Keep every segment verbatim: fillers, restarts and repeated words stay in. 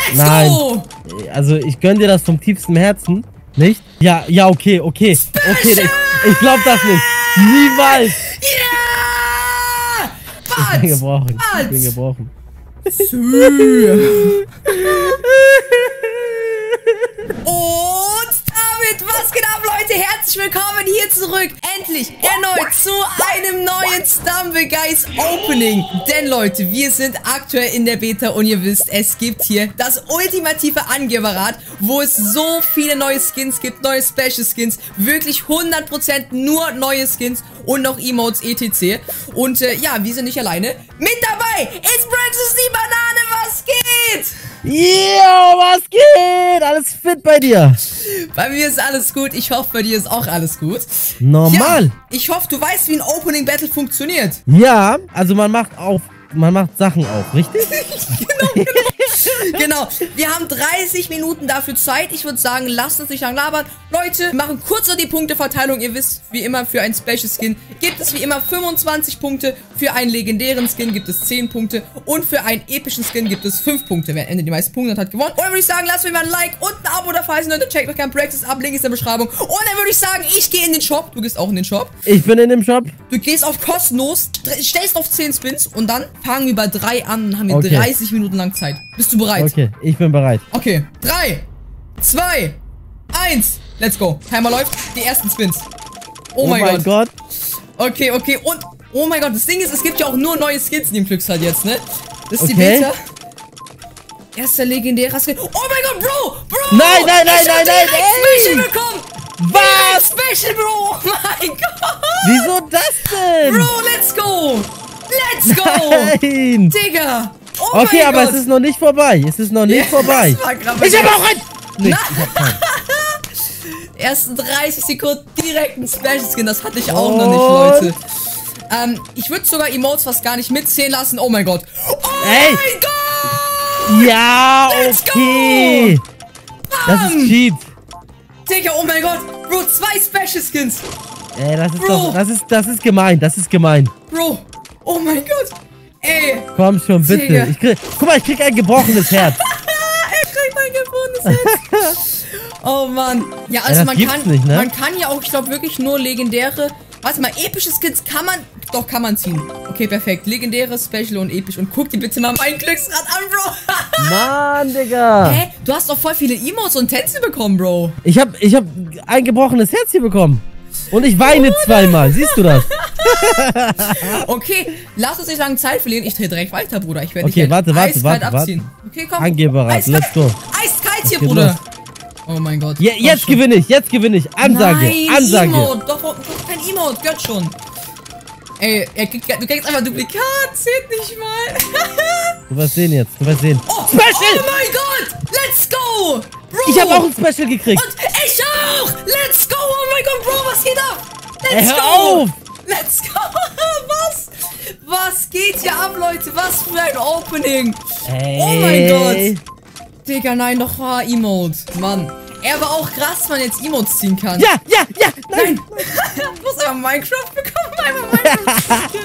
Let's Nein. go! Also, ich gönn dir das vom tiefsten Herzen. Nicht? Ja, ja, okay, okay. Okay, ich, ich glaub das nicht. Niemals. Ja! Ich bin gebrochen. Was? Ich bin gebrochen. Und damit, was geht ab, Leute? Herzlich willkommen hier zurück. Endlich erneut zu einem neuen Stumble Guys Opening. Denn, Leute, wir sind aktuell in der Beta und ihr wisst, es gibt hier das ultimative Angeberrad, wo es so viele neue Skins gibt, neue Special Skins, wirklich hundert Prozent nur neue Skins und noch Emotes et cetera. Und äh, ja, wir sind nicht alleine. Mit dabei ist Braxis die Banane, was geht? Yo, was geht? Alles fit bei dir? Bei mir ist alles gut. Ich hoffe, bei dir ist auch alles gut. Normal. Ja, ich hoffe, du weißt, wie ein Opening Battle funktioniert. Ja, also man macht auf, man macht Sachen auf, richtig? Genau, genau. Genau, wir haben dreißig Minuten dafür Zeit. Ich würde sagen, lasst uns nicht lang labern. Leute, wir machen kurz noch die Punkteverteilung. Ihr wisst, wie immer, für einen Special Skin gibt es wie immer fünfundzwanzig Punkte. Für einen legendären Skin gibt es zehn Punkte. Und für einen epischen Skin gibt es fünf Punkte. Wer am Ende die meisten Punkte hat, hat gewonnen. Und dann würde ich sagen, lasst mir mal ein Like und ein Abo da falls Leute. Checkt doch gerne Braxis ab. Link ist in der Beschreibung. Und dann würde ich sagen, ich gehe in den Shop. Du gehst auch in den Shop. Ich bin in dem Shop. Du gehst auf kostenlos, stellst auf zehn Spins und dann fangen wir bei drei an und haben wir Okay. dreißig Minuten lang Zeit. Bist du bereit? Okay, ich bin bereit. Okay, drei, zwei, eins, let's go. Timer läuft, die ersten Spins. Oh, Oh mein, mein Gott. Gott. Okay, okay, und, oh mein Gott, das Ding ist, es gibt ja auch nur neue Skins in dem Glücksrad jetzt, ne? Das ist die Okay. Beta. Erster legendärer Skin. Oh mein Gott, Bro, Bro! Nein, nein, nein, ich hab nein, nein, direkt ey! Special bekommen! Was? Direkt Special, Bro! Oh mein Gott! Wieso das denn? Bro, let's go! Let's go! Nein. Digga! Oh Okay, mein aber Gott. es ist noch nicht vorbei. Es ist noch nicht Ja, vorbei. das war grad Ich hab auch ein... Nee, Na- ich hab keinen. Ersten dreißig Sekunden direkt ein Special Skin. Das hatte ich auch noch nicht, Leute. Ähm, ich würde sogar Emotes fast gar nicht mitzählen lassen. Oh mein Gott. Oh Ey. mein Gott! Ja, Let's okay. Das ist Cheat. Digga, oh mein Gott. Bro, zwei Special Skins. Ey, das ist Bro. doch... Das ist, das ist gemein. Das ist gemein. Bro. Oh mein Gott. Ey. Komm schon, bitte. Digga. Ich krieg, guck mal, ich krieg ein gebrochenes Herz. Er kriegt ein gebrochenes Herz. Oh Mann. Ja, also das man gibt's kann, nicht, ne? man kann ja auch, ich glaube wirklich nur legendäre, warte mal, epische Skins kann man, doch kann man ziehen. Okay, perfekt. Legendäre, Special und episch. Und guck dir bitte mal mein Glücksrad an, Bro. Mann, Digga. Hä? Du hast doch voll viele Emotes und Tänze bekommen, Bro. Ich hab, ich hab ein gebrochenes Herz hier bekommen. Und ich weine zweimal. Siehst du das? Okay, lass uns nicht lange Zeit verlieren. Ich drehe direkt weiter, Bruder. Ich werde Okay, dich warte, warte, eiskalt warte, abziehen. Okay, komm. Angeberrad, Eiskalt. let's go. Eiskalt hier, geht Bruder. los. Oh mein Gott. Je, Komm jetzt schon. gewinne ich, jetzt gewinne ich. Ansage, Nein, Ansage. Emote. Doch, doch, kein Emote. Gehört schon. Ey, er kriegt, du kriegst einfach Duplikat. Zählt nicht mal. Du wirst sehen jetzt, du wirst sehen. Oh, Special! Oh mein Gott. Let's go. Bro. Ich habe auch ein Special gekriegt. Und ich auch. Let's go. Oh mein Gott, Bro. Was geht ab? Let's Ey, hör go. auf. Let's go. Was? Was geht hier ab, Leute? Was für ein Opening. Ey. Oh mein Gott. Digga, nein, noch war Emote. Mann. Er war auch krass, dass man jetzt Emotes ziehen kann. Ja, ja, ja. Nein. Ich muss einfach Minecraft bekommen. Einfach Minecraft.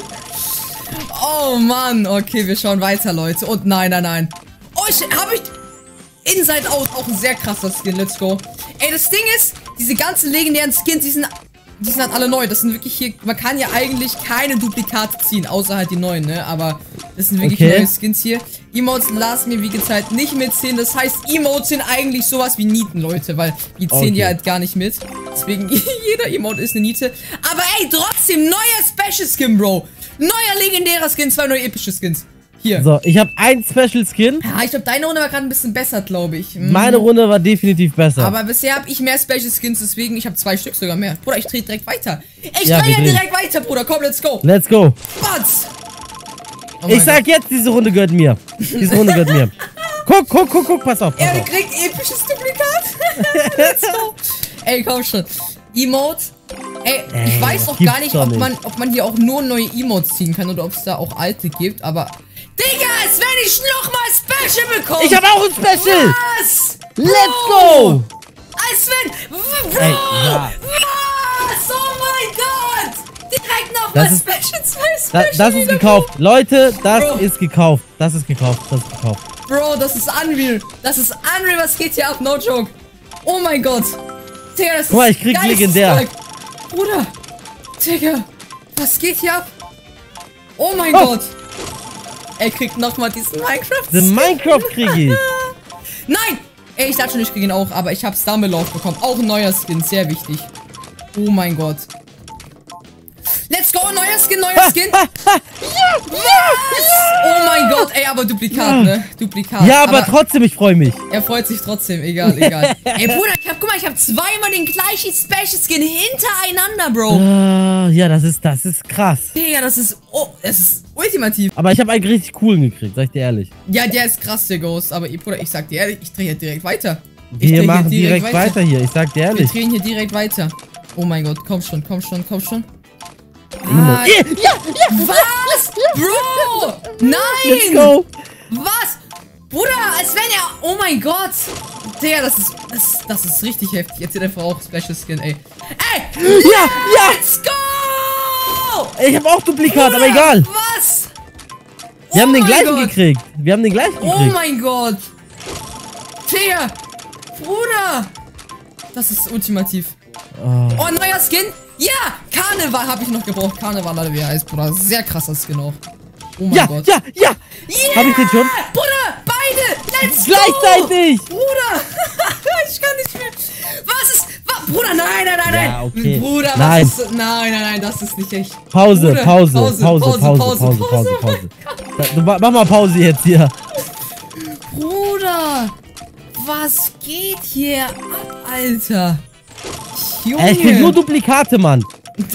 Oh Mann. Okay, wir schauen weiter, Leute. Und nein, nein, nein. Oh, ich habe ich... Inside Out, auch ein sehr krasser Skin. Let's go. Ey, das Ding ist, diese ganzen legendären Skins, die sind... Die sind halt alle neu. Das sind wirklich hier... Man kann ja eigentlich keine Duplikate ziehen, außer halt die neuen, ne? Aber das sind wirklich Okay. neue Skins hier. Emotes lassen mir, wie gesagt, nicht mitzählen. Das heißt, Emotes sind eigentlich sowas wie Nieten, Leute. Weil die zählen Okay. ja halt gar nicht mit. Deswegen, jeder Emote ist eine Niete. Aber ey, trotzdem, neuer Special Skin, Bro. Neuer legendärer Skin, zwei neue epische Skins. Hier. So, ich habe ein Special Skin. Ja, ich glaube, deine Runde war gerade ein bisschen besser, glaube ich. Mhm. Meine Runde war definitiv besser. Aber bisher habe ich mehr Special Skins, deswegen, ich habe zwei Stück sogar mehr. Bruder, ich drehe direkt weiter. Ich Ja, drehe wir drehen. direkt weiter, Bruder. Komm, let's go. Let's go. Batz. Oh Ich mein sag jetzt, diese Runde gehört mir. Diese Runde gehört mir. Guck, guck, guck, guck, pass auf. Pass Er auf. kriegt episches Duplikat. Let's go. Ey, komm schon. Emote. Ey, ich Ey, weiß noch gibt's gar nicht, doch ob nicht. man, ob man hier auch nur neue Emotes ziehen kann oder ob es da auch alte gibt, aber... Digga, als wenn ich nochmal Special bekomme. Ich habe auch ein Special. Was? Let's Bro. go. Als wenn... Bro. Ey, ja. Was? Oh mein Gott. Direkt nochmal Das ist- Special, zwei Da, Special. das ist wieder. gekauft. Leute, das Bro. ist gekauft. Das ist gekauft. Das ist gekauft. Bro, das ist unreal. Das ist unreal, was geht hier ab? No joke. Oh mein Gott. Digga, das ist Guck mal, ich krieg legendär. Bruder. Digga, was geht hier ab? Oh mein oh. Gott. Er kriegt nochmal diesen Minecraft. Den Minecraft krieg ich. Nein. Ey, ich dachte schon, ich krieg ihn auch, aber ich habe Stumble bekommen. Auch ein neuer Skin, sehr wichtig. Oh mein Gott. Let's go, neuer Skin, neuer Skin. Ja, yes! Oh mein Gott, ey, aber Duplikat, ne? Duplikat. Ja, aber, aber trotzdem, ich freue mich. Er freut sich trotzdem, egal, egal. Ey, Bruder, ich hab, guck mal, ich hab zweimal den gleichen Special Skin hintereinander, Bro. Uh, ja, das ist, das ist krass. Digga, das ist, oh, das ist ultimativ. Aber ich habe einen richtig coolen gekriegt, sag ich dir ehrlich. Ja, der ist krass, der Ghost. Aber, Bruder, ich sag dir ehrlich, ich drehe hier direkt weiter. Ich Wir machen direkt, direkt weiter. weiter hier, ich sag dir ehrlich. Wir drehen hier direkt weiter. Oh mein Gott, komm schon, komm schon, komm schon. Ah, ja, ja, ja, was? Bro! Nein! Let's go! Was? Bruder, als wenn er... Oh mein Gott! Digga, das ist... Das, das ist richtig heftig. Jetzt hat einfach auch Special Skin, ey. Ey! Ja, ja! Let's go! Ich hab auch Duplikat, Bruder, aber egal. Was? Wir oh haben den gleichen Gott. gekriegt. Wir haben den gleichen gekriegt. Oh mein Gott! Digga! Bruder! Das ist ultimativ. Oh, oh neuer Skin? Ja! Karneval habe ich noch gebraucht. Karneval, oder wie er heißt, Bruder. Sehr krasser Skin auch. Oh mein ja, Gott. Ja, ja, yeah! Hab ich den schon? Bruder, beide! Let's Gleichzeitig! Go! Bruder! Ich kann nicht mehr. Was ist... Was? Bruder, nein, nein, nein, nein! Ja, okay. Bruder, was nein. ist... Nein, nein, nein, das ist nicht echt. Pause, Bruder, Pause, Pause, Pause, Pause, Pause, Pause, Pause, Pause, Pause, Pause. Du, mach mal Pause jetzt hier. Bruder! Was geht hier ab, Alter? Junge! Ey, ich krieg nur Duplikate, Mann.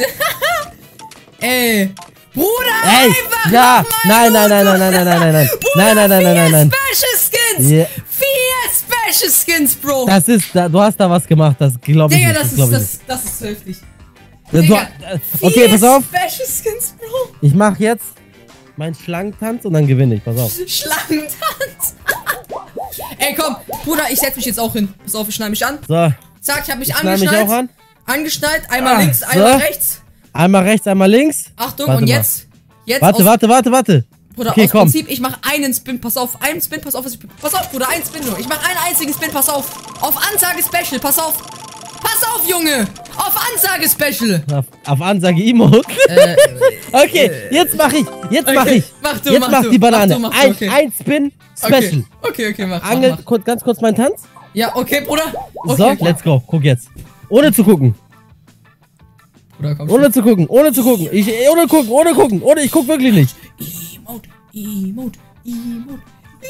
Ey! Bruder! Ey! Einfach Ja! Nein, nein, nein, nein, nein, nein, nein, nein, nein. Nein, nein, nein, nein, nein, nein. Special Skins! Yeah. Vier Special Skins, Bro! Das ist, da, du hast da was gemacht, das glaube ich Digga, nicht. das, Das, ist, das, das, das ist heftig. du, Digga, äh, okay, pass auf. Special Skins, Bro! Ich mach jetzt meinen Schlangentanz und dann gewinne ich, pass auf. Schlangentanz! Ey, komm, Bruder, ich setz mich jetzt auch hin. Pass auf, ich schneide mich an. So. Zack, ich hab mich ich angeschnallt. mich auch an. Angeschnallt, einmal ah, links, so. einmal rechts. Einmal rechts, einmal links. Achtung, warte und mal. jetzt. jetzt warte, warte, warte, warte. Bruder, okay, aus komm. Prinzip, ich mach einen Spin, pass auf, einen Spin, pass auf, was ich, pass auf, Bruder, einen Spin nur. Ich mach einen einzigen Spin, pass auf. Auf Ansage Special, pass auf. Pass auf, Junge. Auf Ansage Special. Auf, auf Ansage Emote. Äh, okay, äh, jetzt mach ich. Jetzt okay, mach ich. Mach du, jetzt mach mach du, die Banane. Mach du, mach ein, du, okay. ein Spin Special. Okay, okay, okay mach, Angel, mach, mach. Kurz, ganz kurz meinen Tanz. Ja, okay, Bruder. Okay, so, okay. let's go. Guck jetzt. Ohne zu gucken. Bruder, komm ohne zu gucken, ohne zu gucken. Ich, ohne gucken, ohne gucken. Ohne, ich guck wirklich nicht. Emote, Emote, Emote.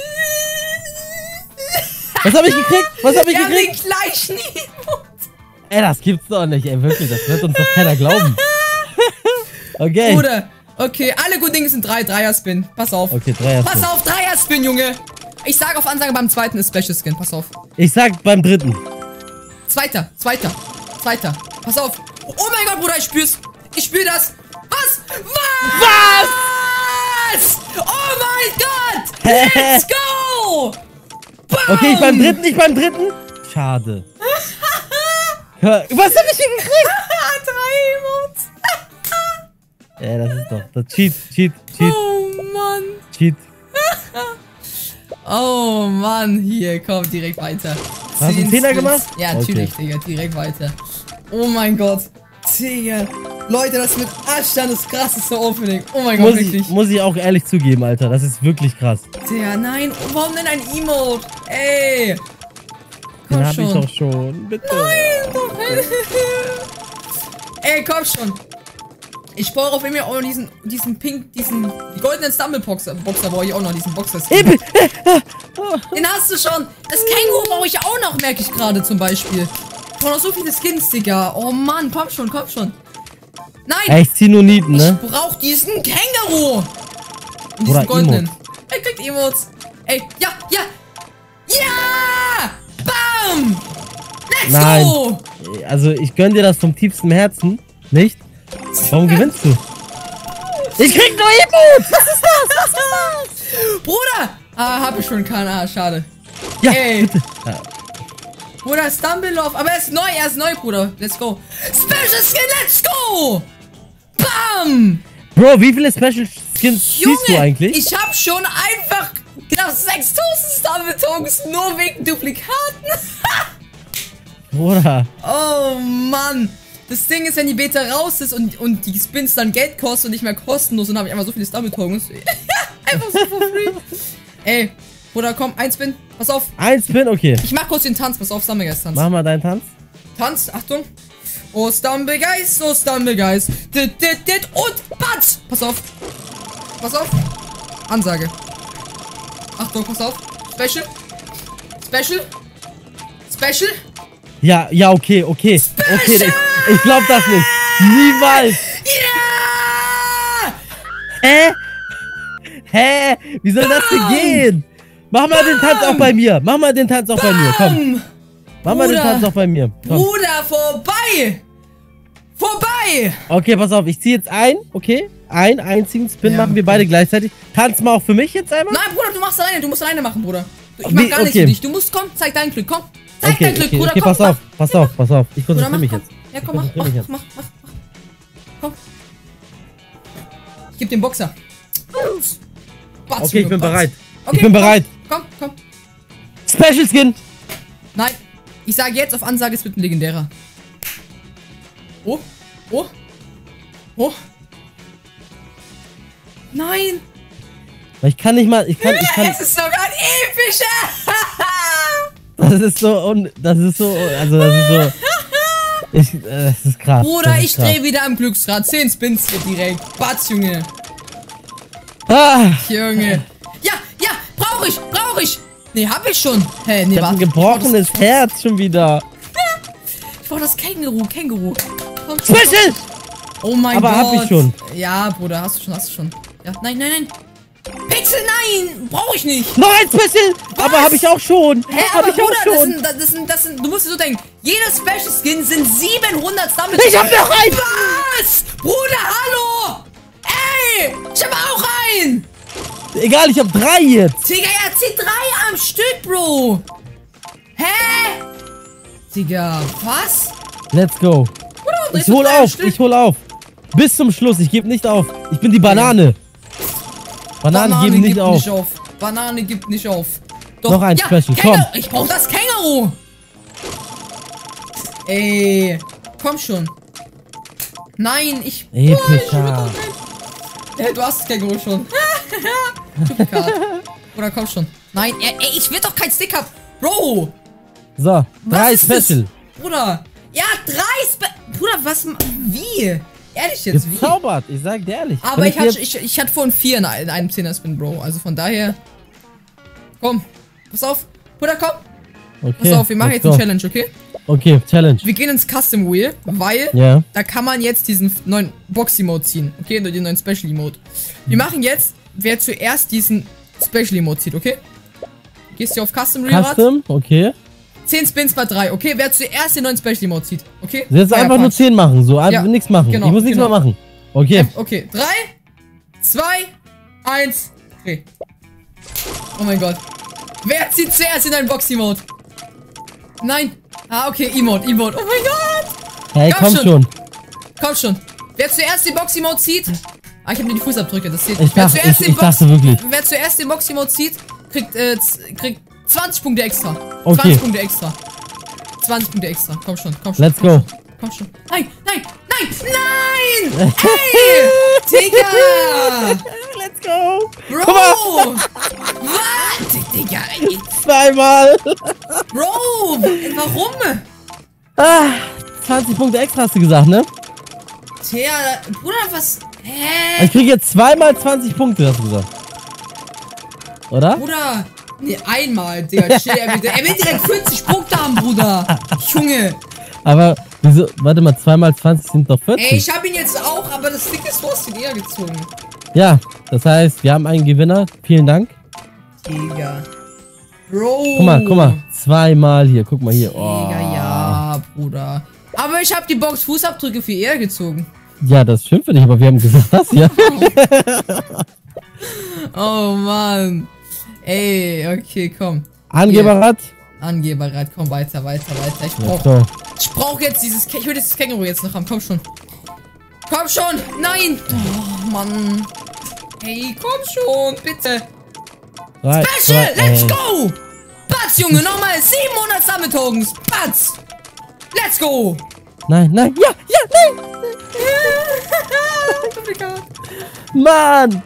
Was hab ich gekriegt? Was hab ich Wir gekriegt? haben den gleichen Emote. Ey, das gibt's doch nicht, ey, wirklich. Das wird uns doch keiner glauben. Okay. Bruder, okay, alle guten Dinge sind drei, Dreier-Spin. Pass auf. Okay, Dreier-Spin. Pass auf, Dreier-Spin, Junge. Ich sag auf Ansage beim zweiten ist Special Skin. Pass auf. Ich sag beim dritten. Zweiter, zweiter, zweiter. Pass auf. Oh mein Gott, Bruder, ich spür's. Ich spür das. Was? Was? Was? Oh mein Gott. Let's go. Bam. Okay, ich beim dritten, ich beim dritten. Schade. Was hab ich hier gekriegt? Drei Emotes. Ja, das ist doch. Das Cheat, Cheat, Cheat. Oh Mann. Cheat. Oh Mann, hier, komm, direkt weiter. Hast du einen Zehner gemacht? Ja, natürlich, okay. Digga, direkt weiter. Oh mein Gott. Digga. Leute, das ist mit Abstand das krasseste Opening. Oh mein Gott, muss wirklich. Ich, muss ich auch ehrlich zugeben, Alter. Das ist wirklich krass. Digga, nein. Warum denn ein Emote? Ey. Komm Den hab schon. ich doch schon. Bitte. Nein, doch. Ey, komm schon. Ich brauche auf immer auch noch diesen, diesen pink, diesen goldenen Stumble-Boxer. Boxer brauche ich auch noch, diesen boxer Den hast du schon. Das Känguru brauche ich auch noch, merke ich gerade zum Beispiel. Ich brauche noch so viele Skins, Digga. Oh Mann, komm schon, komm schon. Nein! Ja, ich zieh nur Nieten, ne? Ich brauch diesen Känguru! Und diesen Oder goldenen. Emote. Er kriegt Emotes. Ey, ja, ja! Ja! Bam! Let's Nein. go! Also, ich gönn dir das vom tiefsten Herzen. Nicht? Warum gewinnst du? Ich krieg nur Emotes! Was ist das? Was ist das? Bruder! Ah, hab ich schon keinen. Ah, schade. Ja, Ey. bitte. Ja. Bruder, Stumbleoff. Aber er ist neu, er ist neu, Bruder. Let's go. Special Skin, let's go! Bam! Bro, wie viele Special Skins Junge, siehst du eigentlich? Ich hab schon einfach knapp auf sechstausend Star-Tokens nur wegen Duplikaten. Bruder. Oh Mann. Das Ding ist, wenn die Beta raus ist und, und die Spins dann Geld kosten und nicht mehr kostenlos, dann habe ich einfach so viele Star-Tokens. Einfach so for free. Ey, Bruder, komm, ein Spin. Pass auf. Ein Spin, okay. Ich mach kurz den Tanz. Pass auf, Stumblegeist-Tanz. Mach mal deinen Tanz. Tanz, Achtung. Oh, Stumblegeist, oh, Stumblegeist. Dit, dit, dit und Batz. Pass auf. Pass auf. Ansage. Achtung, pass auf. Special. Special. Special. Ja, ja, okay, okay. Special. Okay, ich, ich glaub das nicht. Niemals. Ja! Hä? Hä? Wie soll das denn gehen? Mach mal den Tanz auch bei mir. Mach mal den Tanz auch bei mir. Komm. Mach mal den Tanz auch bei mir. Komm. Bruder, vorbei. Vorbei. Okay, pass auf. Ich ziehe jetzt ein. Okay? Einen einzigen Spin Ja, machen wir okay. beide gleichzeitig. Tanz mal auch für mich jetzt einmal. Nein, Bruder, du machst alleine. Du musst alleine machen, Bruder. Ich Wie? mach gar nichts Okay. für dich. Du musst, komm, zeig dein Glück. Komm. Zeig Okay, dein Glück, okay, Bruder. okay, komm, pass auf. Pass auf, pass auf. Ich Bruder, konzentriere mach, mich komm. jetzt. Ja, komm, mach, konzentriere mach, mich jetzt. mach, mach, mach. Komm. Ich geb den Boxer. Batz, Okay, ich bin Batz. bereit. Okay, Ich bin komm, bereit. Komm, komm. Special Skin. Nein. Ich sage jetzt auf Ansage, es wird ein legendärer. Oh. Oh. Oh. Nein. Ich kann nicht mal, ich kann, ich kann, Es ist sogar ein epischer. das ist so, un, das ist so, also das ist so, ich, äh, das ist krass. Bruder, das ist ich krass. drehe wieder am Glücksrad. zehn Spins hier direkt. Batz, Junge. Ah, Junge. Ja, ja, brauch ich, brauch ich. Nee, hab ich schon. Hä, nee, ich hab ein warte. gebrochenes Herz schon wieder. Ich brauch das Känguru, Känguru. Komm, Special! Oh mein Aber Gott. hab ich schon. Ja, Bruder, hast du schon, hast du schon. Ja, nein, nein, nein. Pixel, nein! Brauch ich nicht! Noch ein Special! Was? Aber hab ich auch schon! Hä, hab aber ich auch Bruder, das schon! sind, das sind, das sind, du musst dir so denken, jeder Special Skin sind siebenhundert damit. Ich hab noch einen! Was? Bruder, hallo! Ey! Ich hab auch einen! Egal, ich hab drei jetzt! Digga, er zieht drei am Stück, Bro! Hä? Digga, was? Let's go! Bruder, Ich hol drei am auf, Stück. ich hol auf! Bis zum Schluss, ich gebe nicht auf! Ich bin die Banane! Bananen Banane geben nicht gibt auf! nicht auf. Banane gibt nicht auf. Doch, Noch ein ja, Special, Känguru. komm. Ich brauch das Känguru. Ey, komm schon. Nein, ich... Epischer. Boah, ich will doch kein- Ey, du hast das Känguru schon. Duplikat. Oder komm schon. Nein, ey, ey, ich will doch kein Sticker. Bro, So, drei ist das? Special! Bruder. Ja, drei Spe... Bruder, was... Wie? Ehrlich jetzt, wie? Gezaubert, ich sag dir ehrlich. Aber Wenn ich hatte, jetzt- ich, ich hatte vorhin vier in ein- in einem Zehner-Spin, Bro. Also von daher... Komm, pass auf. Bruder, komm. Okay, Pass auf, wir machen let's jetzt eine go. Challenge, okay? Okay, Challenge. Wir gehen ins Custom Wheel, weil Ja. da kann man jetzt diesen neuen Box-Emote ziehen, okay? Den neuen Special-Emote. Wir machen jetzt, wer zuerst diesen Special-Emote zieht, okay? Gehst du auf Custom Wheel, Custom, okay. zehn Spins bei drei, okay? Wer zuerst den neuen Special-Emote zieht, okay? Jetzt Fire einfach nur Punch. zehn machen, so einfach Ja, nichts machen. genau, ich muss nichts genau. mehr machen. Okay. Okay, drei, zwei, eins, dreh. Oh mein Gott. Wer zieht zuerst in einen Box-Emote? Nein. Ah, okay, Emote, Emote. Oh mein Gott. Hey, komm komm schon. schon. Komm schon. Wer zuerst den Box-Emote zieht... Ah, ich habe nur die Fußabdrücke, das zählt Ich nicht. Wer dachte, zuerst ich, den ich dachte wirklich. Wer zuerst den Box-Emote zieht, kriegt, äh, z- kriegt zwanzig Punkte extra. Okay. zwanzig Punkte extra. zwanzig Punkte extra. Komm schon, komm schon. Let's komm go. Schon, komm schon. Nein, nein, nein, nein! Ey! Digga! Let's go. Bro! Guck mal. Was? Digga, ey. Zweimal. Bro! Warum? Ah, zwanzig Punkte extra hast du gesagt, ne? Tja, Bruder, was? Hä? Ich krieg jetzt zweimal zwanzig Punkte, hast du gesagt. Oder? Bruder! Nee, einmal, Digga. Chill, er, will, er will direkt vierzig Punkte haben, Bruder. Junge. Aber, wieso? Warte mal, zweimal zwanzig sind doch vierzig. Ey, ich hab ihn jetzt auch, aber das Ding ist, du hast ihn eher gezogen. Ja, das heißt, wir haben einen Gewinner. Vielen Dank. Digga. Bro. Guck mal, guck mal. Zweimal hier, guck mal hier. Oh. Digga, ja, Bruder. Aber ich hab die Box Fußabdrücke für eher gezogen. Ja, das stimmt für dich, aber wir haben gesagt, das hier. Oh, Mann. Ey, okay, komm. Angeberrad. Angeberrad, komm weiter, weiter, weiter. Ich brauch, So. ich brauch jetzt dieses, Kä- ich will dieses Känguru jetzt noch haben. Komm schon. Komm schon. Nein. Oh, Mann. Hey, komm schon, bitte. Drei, Special, zwei, let's eins. go! Batz, Junge, nochmal siebenhundert Stammetokens. Batz! Let's go! Nein, nein, ja, ja, nein! Mann!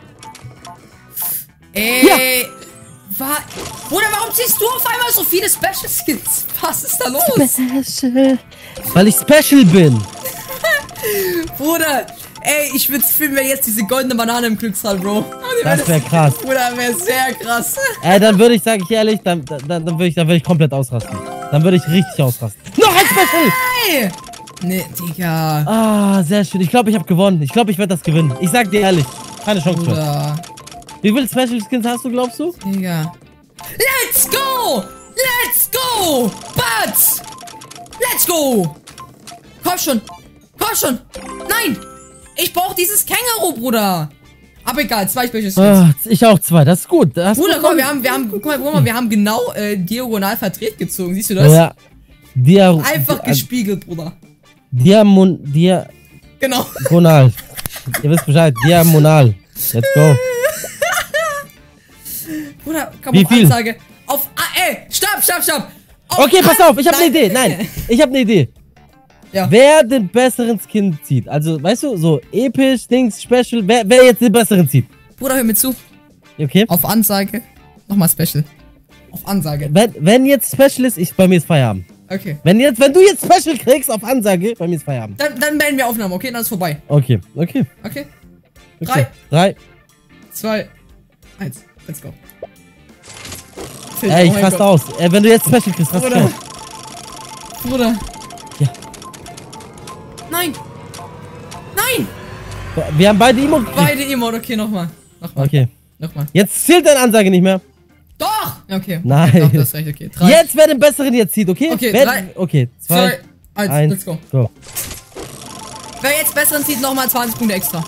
Ey, wa Bruder, warum ziehst du auf einmal so viele Special Skins? Was ist da los? Special. Weil ich Special bin. Bruder, ey, ich würde fühlen wir jetzt diese goldene Banane im Glücksrad, Bro. Das wäre krass. Bruder, wäre sehr krass. Ey, dann würde ich, sag ich ehrlich, dann, dann, dann würde ich, dann würde ich komplett ausrasten. Dann würde ich richtig ausrasten. Noch ein Special! Hey! Nee, Digga. Ah, sehr schön. Ich glaube, ich habe gewonnen. Ich glaube, ich werde das gewinnen. Ich sag dir ehrlich. Keine Chance mehr. Bruder. Wie viele Special Skins hast du, glaubst du? Digga. Let's go! Let's go! Batz! Let's go! Komm schon! Komm schon! Nein! Ich brauche dieses Känguru, Bruder! Aber egal, zwei Special Skins. Ah, ich auch zwei. Das ist gut. Das Bruder, gut guck mal, wir haben, wir haben, guck mal, guck mal, wir haben genau äh, diagonal verdreht gezogen. Siehst du das? Ja. Dia Einfach gespiegelt, Bruder. Diamon... Dia... Genau. Diagonal. Ihr wisst Bescheid. Diagonal. Let's go. Bruder, komm Wie auf viel? Ansage. Auf... Ah, ey, stopp, stopp, stopp. Auf Okay, pass An- auf. Ich habe eine Idee. Nein, ich habe eine Idee. Ja. Wer den besseren Skin zieht. Also, weißt du, so episch, Dings, Special. Wer, wer jetzt den besseren zieht. Bruder, hör mir zu. Okay? Auf Ansage. Nochmal Special. Auf Ansage. Wenn, wenn jetzt Special ist, ich, bei mir ist Feierabend. Okay. Wenn, jetzt, wenn du jetzt Special kriegst auf Ansage, bei mir ist Feierabend. Dann, dann melden wir Aufnahme, okay? Dann ist vorbei. Okay, okay. Okay? okay. Drei. Drei. Zwei. Eins. Let's go. Ey, ich Oh mein raste Gott. aus. Ey, wenn du jetzt Special kriegst, raste ich Bruder. aus. Bruder. Ja. Nein. Nein. Wir haben beide Emote gekriegt. Beide Emote. Okay, nochmal. Nochmal. Okay. Nochmal. Jetzt zählt deine Ansage nicht mehr. Doch. Okay. Nein. Doch, du hast recht. Okay. Drei. Jetzt, wer den besseren jetzt zieht, okay? Okay, wer, drei. Okay, zwei, Zwei. Eins. eins, Let's go. go. Wer jetzt besseren zieht, nochmal zwanzig Punkte extra.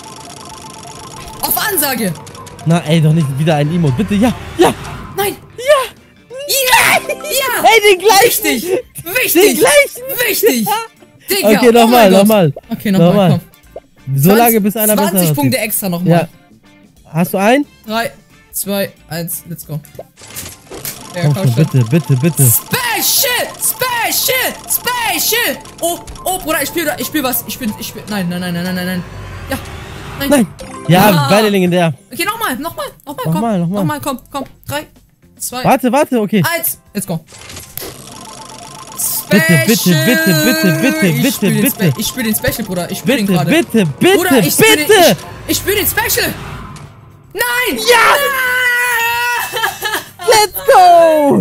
Auf Ansage. Na, ey, doch nicht wieder ein Emote. Bitte, ja, ja. Nein. Ja. Ja. Ja. Ey, den gleichen. Wichtig. Den Wichtig. gleichen. Wichtig. Digga. Okay, oh nochmal, mein Gott. nochmal. Okay, nochmal. Nochmal. Komm. So lange, bis einer besser zwanzig aussieht. Punkte extra nochmal. Ja. Hast du einen? drei, zwei, eins, let's go. Ja, Komm komm schon, schon. bitte, bitte, bitte. Special! Special! Special! Oh, oh, Bruder, ich spiele ich spiel was. Ich spiel, ich spiel. Nein, nein, nein, nein, nein, nein, nein. Ja. Nein. Nein. Ja, Ah. beide legendär. Okay, nochmal, nochmal, nochmal, komm. Nochmal, nochmal. Nochmal, komm, komm. drei, zwei, Warte, warte, okay. eins, let's go. Bitte, bitte, Special. bitte, bitte, bitte, Ich bitte, spiel den bitte. Spe- Ich spiele den Special, Bruder. Ich spiele den Bitte, gerade. bitte, bitte, Bruder, ich spiel Den, bitte. ich, ich spiele den Special. Nein! Ja! Ah! Let's go!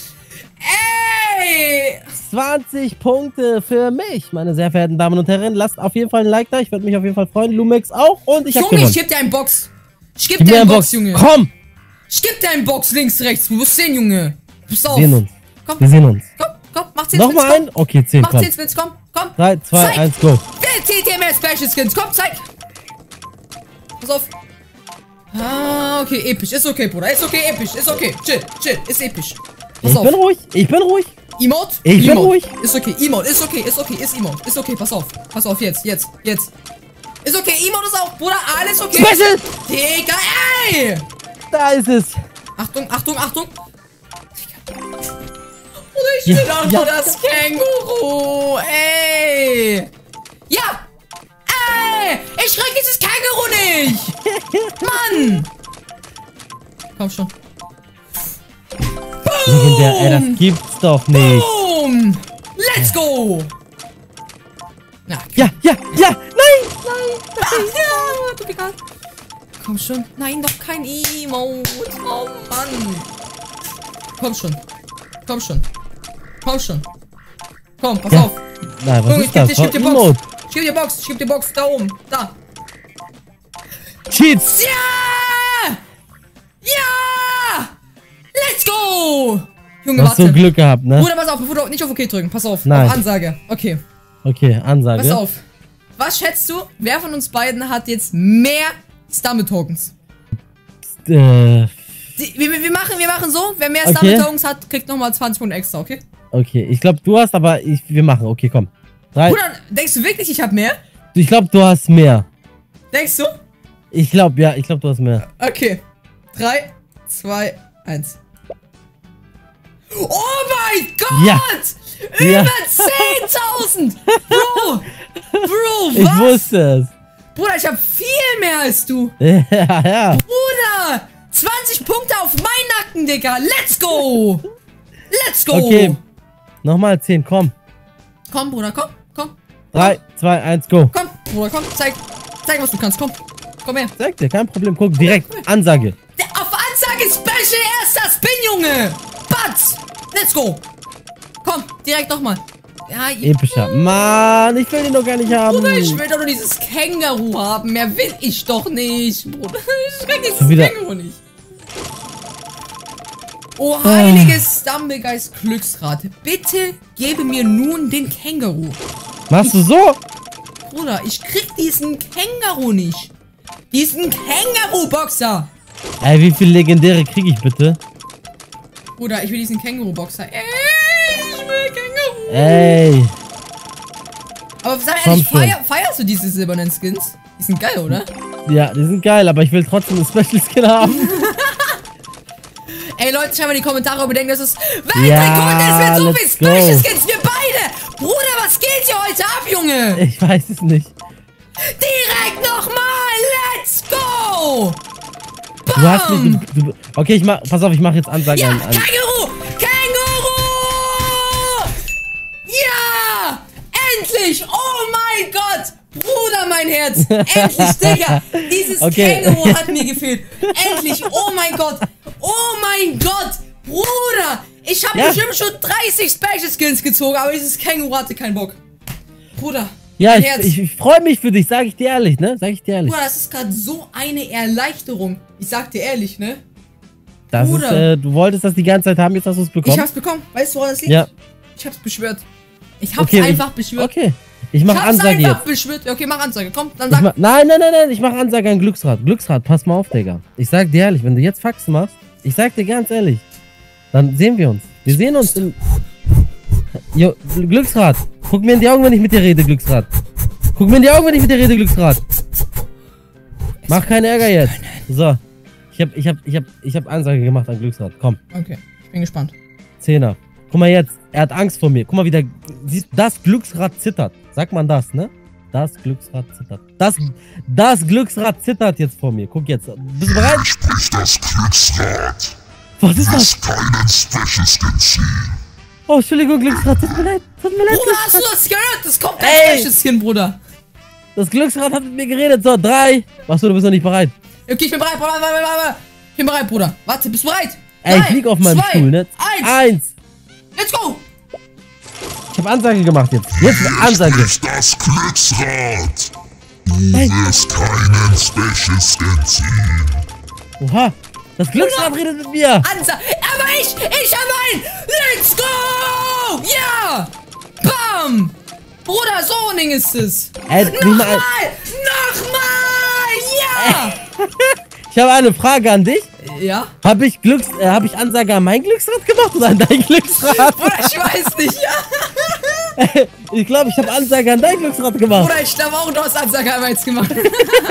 Ey! zwanzig Punkte für mich, meine sehr verehrten Damen und Herren. Lasst auf jeden Fall ein Like da. Ich würde mich auf jeden Fall freuen. Lumex auch. Und ich hab Junge, gewonnen. ich geb dir einen Box. Ich geb Gib dir mir einen eine Box, Box. Junge. Komm! Ich geb dir einen Box links, rechts. Du musst sehen, Junge. Pass auf. Wir sehen uns. Komm, Wir sehen uns. komm, komm. Mach zehn Spins, Nochmal komm. ein? Okay, zehn, Mach komm. zehn Spins, komm, komm. drei, zwei, Zeig. eins, go. Wer zieht dir mehr Special Skins? Komm, zeig. Pass auf. Ah, okay, episch. Ist okay, Bruder. Ist okay, episch. Ist okay. Chill, chill. Ist episch. Pass Ich auf. bin ruhig. Ich bin ruhig. Emote? Ich bin Emote. ruhig. Ist okay, Emote, ist okay, ist okay, ist Emote. Ist okay, pass auf. Pass auf, jetzt, jetzt, jetzt. Ist okay, Emote ist auch, Bruder, alles okay. Special! Digga, ey! Da ist es. Achtung, Achtung, Achtung. Digga. Bruder, ich Ja, will doch ja. nur das Känguru, ey! Ja! Ey! Ich krieg dieses Känguru nicht! Mann! Komm schon. Legendär, ey, das gibt's doch nicht. Boom! Let's go! Na, Ja, ja, ja, nein, nein. ja, tut mir leid. Komm schon. Nein, doch kein Emote. Oh Mann. Komm schon. Komm schon. Komm schon. Komm, pass Ja. auf. Nein, was Junge, ich ist geb das? dir, ich geb dir War Box. Emote. Ich geb dir Box. Ich geb dir Box. Da oben. Da. Cheats. Ja! Ja! Let's go! Junge, Du hast so warte. Glück gehabt, ne? Bruder, pass auf. Bevor du nicht auf OK drücken. Pass auf. Nein. Auf Ansage. Okay. Okay, Ansage. Pass auf. Was schätzt du, wer von uns beiden hat jetzt mehr Stumble-Tokens? Äh, Die- Wir, wir, machen, wir machen so, wer mehr Okay. Stumble-Tokens hat, kriegt nochmal zwanzig Punkte extra, okay? okay, ich glaube, du hast, aber ich, wir machen. Okay, komm. Drei. Bruder, denkst du wirklich, ich habe mehr? Ich glaube, du hast mehr. Denkst du? Ich glaube, ja, ich glaube, du hast mehr. Okay. Drei, zwei, eins. Oh mein Gott! Ja. Über Ja. zehntausend! Bro! Bro, was? Ich wusste es. Bruder, ich habe viel mehr als du. Ja, ja. Bruder! zwanzig Punkte auf meinen Nacken, Digga. Let's go! Let's go! Okay. Nochmal zehn, komm. Komm, Bruder, komm, komm. drei, zwei, eins, go. Komm, Bruder, komm. Zeig, zeig, was du kannst. Komm, komm her. Sag dir, kein Problem. Guck, direkt. Ansage. Der, auf Ansage Special erster Spin, Junge! Batz! Let's go! Komm, direkt nochmal. Ja, ich, Epischer. Mann, ich will den doch gar nicht haben. Bruder, ich will doch nur dieses Känguru haben. Mehr will ich doch nicht, Bruder. Ich krieg dieses Wieder. Känguru nicht. Oh, heiliges Stumblegeist Glücksrad. Bitte gebe mir nun den Känguru. Machst du so? Bruder, ich krieg diesen Känguru nicht. Diesen Känguru-Boxer. Ey, wie viel legendäre kriege ich bitte? Bruder, ich will diesen Känguru-Boxer. Ey, ich will Känguru. Ey. Aber sag Komm ehrlich, schon. feier, feierst du diese silbernen Skins? Die sind geil, oder? Ja, die sind geil, aber ich will trotzdem einen Special Skin haben. Ey Leute, schreibt mal in die Kommentare, ob ihr denkt, das ist Weltrekord Ja, ist mit so let's viel Special go. Skins. Wir beide. Bruder, was geht hier heute ab, Junge? Ich weiß es nicht. Direkt nochmal. Let's go. Du hast Bam. mich. Du, du, okay, ich mach. Pass auf, ich mache jetzt Ansage Ja, an. an. Känguru. Känguru. Ja. Endlich. Oh mein Gott. Bruder, mein Herz. Endlich, Digga. Dieses Okay. Känguru hat mir gefehlt. Endlich. Oh mein Gott. Oh mein Gott. Bruder. Ich habe Ja. bestimmt schon dreißig Special Skins gezogen, aber dieses Känguru hatte keinen Bock. Bruder. Ja, mein ich, Herz. ich, ich freue mich für dich, sag ich dir ehrlich, ne? Sag ich dir ehrlich. Bruder, das ist gerade so eine Erleichterung. Ich sag dir ehrlich, ne? Das ist, Bruder. äh, du wolltest das die ganze Zeit haben, jetzt hast du es Ich bekommen. hab's bekommen. Weißt du, woran das liegt? Ja. Ich hab's beschwört. Ich hab's Okay, einfach ich, beschwört. Okay. Ich mach Ich hab's Ansage einfach jetzt. beschwört. Okay, mach Ansage. Komm, dann Ich sag. mach, nein, nein, nein, nein, ich mach Ansage an Glücksrad. Glücksrad, pass mal auf, Digga. Ich sag dir ehrlich, wenn du jetzt Faxen machst, ich sag dir ganz ehrlich, dann sehen wir uns. Wir sehen uns in... Jo, Glücksrad, guck mir in die Augen, wenn ich mit dir rede, Glücksrad. Guck mir in die Augen, wenn ich mit dir rede, Glücksrad. Mach keinen Ärger jetzt. So. Ich hab, ich hab, ich hab, ich hab Ansage gemacht an Glücksrad. Komm, Okay, ich bin gespannt. Zehner. Guck mal jetzt, er hat Angst vor mir. Guck mal, wie der, siehst, das Glücksrad zittert. Sagt man das, ne? Das Glücksrad zittert. Das, das Glücksrad zittert jetzt vor mir. Guck jetzt. Bist du bereit? Sprich das Glücksrad. Was ist das? Lass keinen Special Skin ziehen. Oh, Entschuldigung, Glücksrad. Tut mir leid. Tut mir leid. Bruder, hast du das gehört? Das kommt kein Ey. Special Skin, Bruder. Das Glücksrad hat mit mir geredet. So, drei. Machst du, du bist noch nicht bereit. Okay, ich bin bereit, Bruder. Warte, warte, warte. Ich bin bereit, Bruder. Warte, bist du bereit? Ey, ich Drei, lieg auf meinem zwei, Stuhl, ne? Eins. Eins. Let's go. Ich hab Ansage gemacht jetzt. Jetzt Ansage. Sprich das Glücksrad. Du wirst keinen Special Skin ziehen. Oha. Das Glücksrad redet mit mir. Ansa. Aber ich, ich habe einen. Let's go. Ja. Bam. Bruder, so ein Ding ist es. Ey, nimm mal Nochmal. ein- Nochmal. Ja. Ich habe eine Frage an dich. Ja. Habe ich Glücks, äh, habe ich Ansage an mein Glücksrad gemacht oder an dein Glücksrad? Bruder, ich weiß nicht, ja. Ich glaube, ich habe Ansage an dein Glücksrad gemacht. Bruder, ich glaube auch, du hast Ansage einmal jetzt gemacht. Bruder,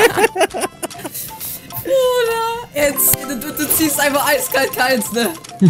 jetzt, du, du ziehst einfach eiskalt keins, ne?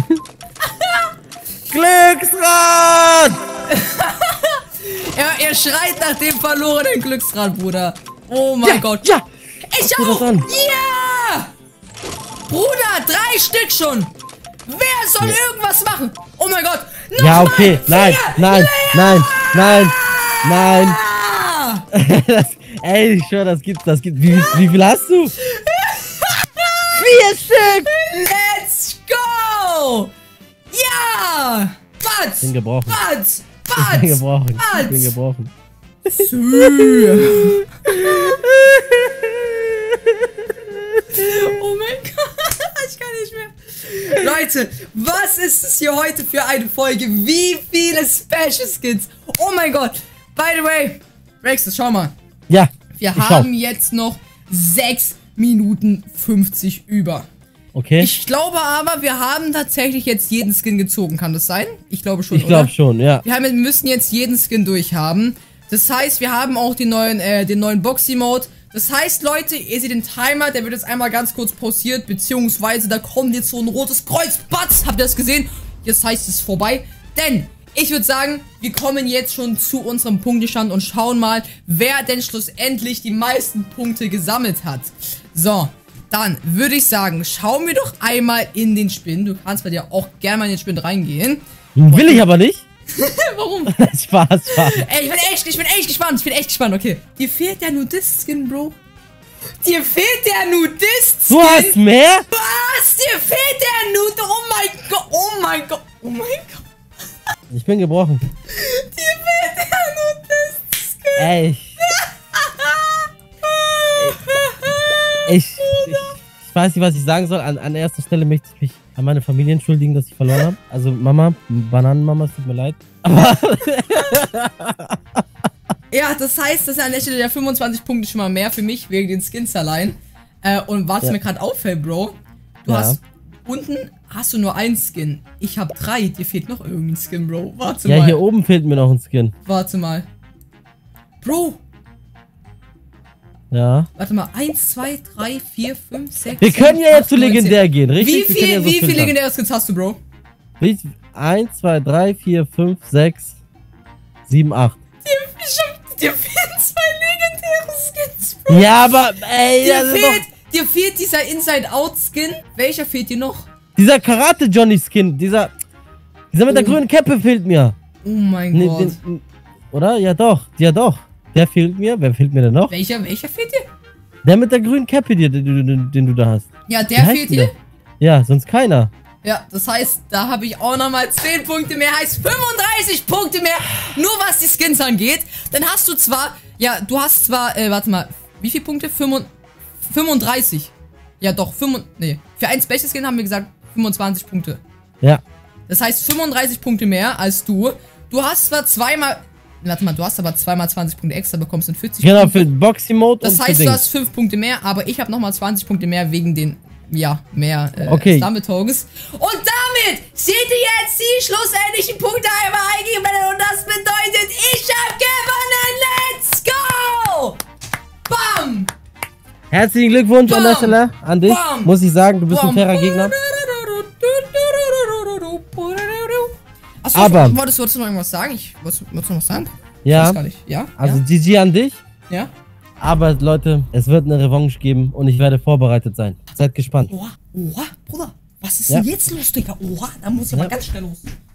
Glücksrad! Er, er schreit nach dem verlorenen Glücksrad, Bruder. Oh mein Ja, Gott. ja. Ich Guck dir das auch. an. Ja. Bruder, drei Stück schon. Wer soll irgendwas machen? Oh mein Gott. Ja, Nochmal. okay. Nein, Vier. nein, nein, nein, nein. Ah. Das, ey, ich schwör, das gibt, das gibt. Wie, wie viel hast du? Vier Stück! Let's go. Ja. Batz. Bin gebrochen. Batz. Ich Batz. bin gebrochen. Ich bin Batz. gebrochen. Oh mein Gott, ich kann nicht mehr. Leute, was ist es hier heute für eine Folge? Wie viele Special Skins? Oh mein Gott. By the way, Rex, schau mal. Ja. Wir ich haben schau. jetzt noch sechs Minuten fünfzig über. Okay. Ich glaube aber, wir haben tatsächlich jetzt jeden Skin gezogen. Kann das sein? Ich glaube schon, Ich glaube oder? schon, ja. Wir, haben, wir müssen jetzt jeden Skin durchhaben. Das heißt, wir haben auch den neuen, äh, den neuen Boxy-Mode. Das heißt, Leute, ihr seht den Timer, der wird jetzt einmal ganz kurz pausiert, beziehungsweise da kommt jetzt so ein rotes Kreuz. Batz, habt ihr das gesehen? Jetzt heißt es vorbei, denn ich würde sagen, wir kommen jetzt schon zu unserem Punktestand und schauen mal, wer denn schlussendlich die meisten Punkte gesammelt hat. So, dann würde ich sagen, schauen wir doch einmal in den Spin. Du kannst bei dir auch gerne mal in den Spin reingehen. Will ich aber nicht. Warum? Spaß, Spaß. Ey, ich bin echt, ich bin echt gespannt. Ich bin echt gespannt, okay. Dir fehlt der Nudist-Skin, Bro. Dir fehlt der Nudist-Skin. Du hast mehr? Was? Dir fehlt der Nudist. Oh mein Gott. Oh mein Gott. Oh mein Gott. Ich bin gebrochen. Dir fehlt der Nudist-Skin. Ey. Ich, ich, ich, ich weiß nicht, was ich sagen soll. An, an erster Stelle möchte ich mich an meine Familie entschuldigen, dass ich verloren habe. Also Mama, Bananenmama, es tut mir leid. Aber ja, das heißt, das ist an der Stelle der fünfundzwanzig Punkte schon mal mehr für mich, wegen den Skins allein. Äh, und was ja. mir gerade auffällt, Bro, du ja. hast, unten hast du nur einen Skin. Ich habe drei, dir fehlt noch irgendein Skin, Bro. Warte ja, mal. Ja, hier oben fehlt mir noch ein Skin. Warte mal. Bro. Ja. Warte mal, eins, zwei, drei, vier, fünf, sechs. Wir können ja jetzt zu legendär gehen, richtig? Wie viel, ja so wie viele legendäre Skins hast du, Bro? eins, zwei, drei, vier, fünf, sechs, sieben, acht. Dir fehlen zwei legendäre Skins, Bro. Ja, aber, ey, dir fehlt, dir fehlt dieser Inside-Out-Skin. Welcher fehlt dir noch? Dieser Karate-Johnny-Skin, dieser, dieser mit oh. der grünen Cappe fehlt mir. Oh mein nee, Gott. Den, oder? Ja doch, ja doch. Der fehlt mir. Wer fehlt mir denn noch? Welcher, welcher fehlt dir? Der mit der grünen Cappe, den, den, den du da hast. Ja, der fehlt dir? Ja, sonst keiner. Ja, das heißt, da habe ich auch nochmal zehn Punkte mehr, heißt fünfunddreißig Punkte mehr, nur was die Skins angeht. Dann hast du zwar, ja, du hast zwar, äh, warte mal, wie viele Punkte? fünfunddreißig. Ja doch, fünfunddreißig, nee, für ein Special Skin haben wir gesagt fünfundzwanzig Punkte. Ja. Das heißt fünfunddreißig Punkte mehr als du. Du hast zwar zweimal, warte mal, du hast aber zweimal zwanzig Punkte extra, bekommst und vierzig genau, Punkte. Genau, für Boxy-Mode. Das heißt, du hast fünf Punkte mehr, aber ich habe nochmal zwanzig Punkte mehr wegen den, ja, mehr äh, okay. Stumble-Tokens. Und damit seht ihr jetzt die schlussendlichen Punkte einmal eingegeben und das bedeutet, ich habe gewonnen. Let's go! Bam! Herzlichen Glückwunsch Bam. an der Stelle an dich. Bam. Muss ich sagen, du bist Bam. ein fairer Gegner. Achso, aber wolltest, wolltest du noch irgendwas sagen? Ich, wolltest, wolltest du noch was sagen? Ja. Ich weiß gar nicht. Ja? Also ja? G G an dich. Ja. Aber Leute, es wird eine Revanche geben und ich werde vorbereitet sein. Seid gespannt. Oha, oha, Bruder. Was ist ja. denn jetzt los, Digga? Oha, da muss ich ja. aber ganz schnell los.